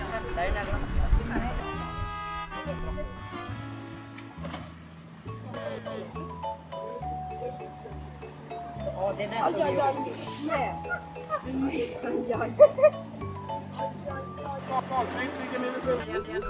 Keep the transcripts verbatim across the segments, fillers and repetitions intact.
Ja, det där får vi göra. Valfritt ligger med i början.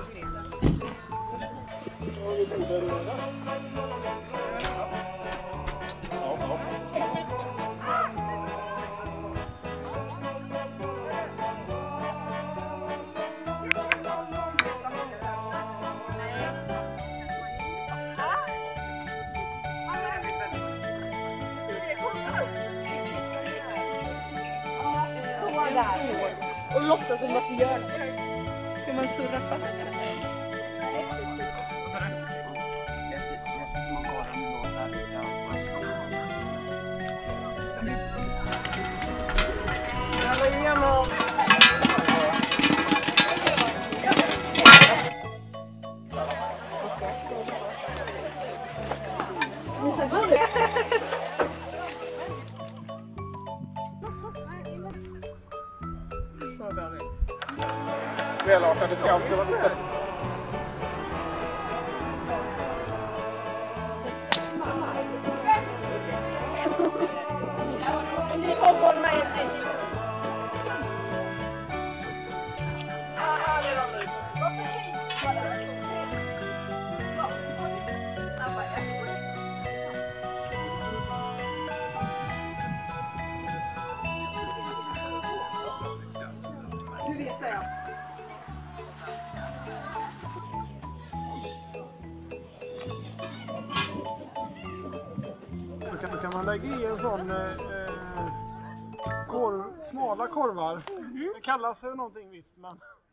Och låtsas som att du gör det. Ska man surra fast? Alla igenom! Välartade ska alltid vara lite. Du vet jag. Då kan man lägga i en sån eh, korv, smala korvar. Det kallas för någonting visst, men